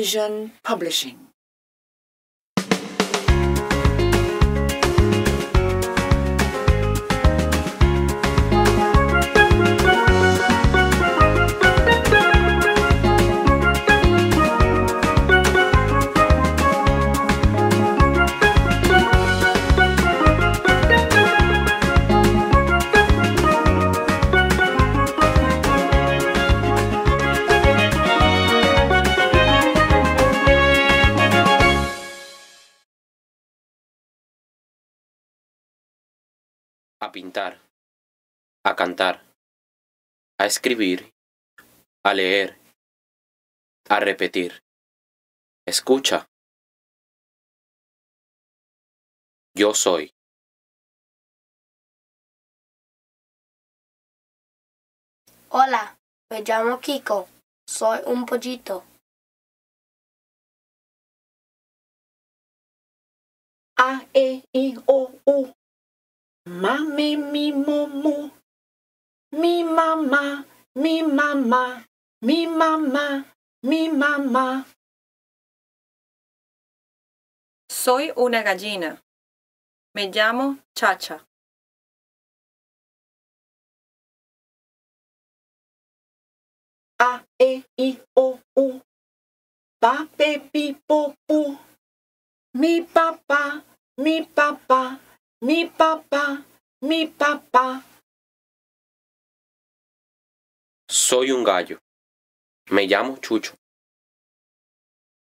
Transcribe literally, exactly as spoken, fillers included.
Vision Publishing. A pintar, a cantar, a escribir, a leer, a repetir. Escucha. Yo soy. Hola, me llamo Kiko. Soy un pollito. A, E, I, O, U. Ma, me, mi, mo, mu. Mi mamá, mi mamá, mi mamá, mi mamá. Soy una gallina. Me llamo Chacha. A, E, I, O, U. Pa, pe, pi, po, pu. Mi papá, mi papá, mi papá, mi papá. Soy un gallo. Me llamo Chucho.